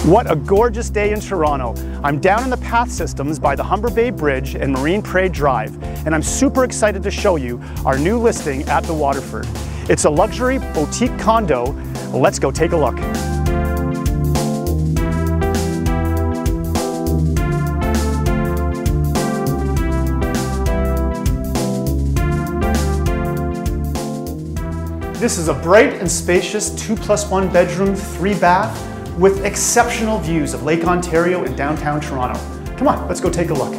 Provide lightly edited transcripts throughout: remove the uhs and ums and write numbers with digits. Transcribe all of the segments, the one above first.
What a gorgeous day in Toronto. I'm down in the path systems by the Humber Bay Bridge and Marine Parade Drive, and I'm super excited to show you our new listing at the Waterford. It's a luxury boutique condo. Let's go take a look. This is a bright and spacious 2+1 bedroom, 3 bath with exceptional views of Lake Ontario and downtown Toronto. Come on, let's go take a look.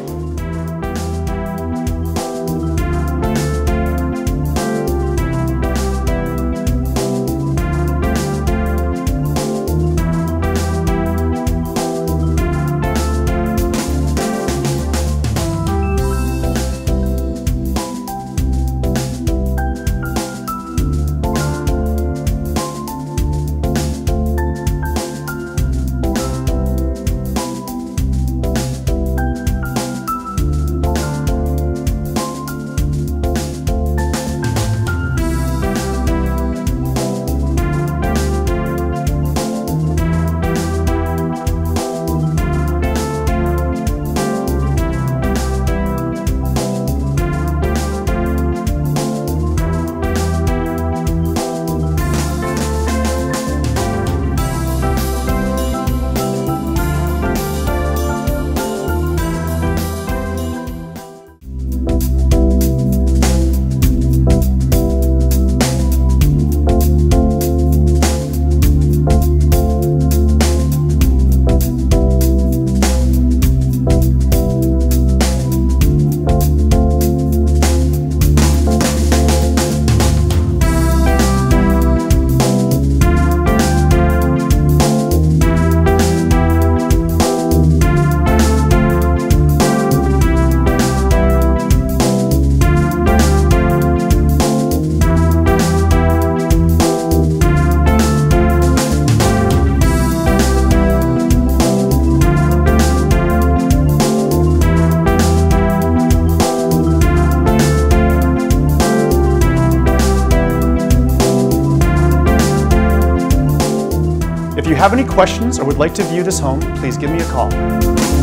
If you have any questions or would like to view this home, please give me a call.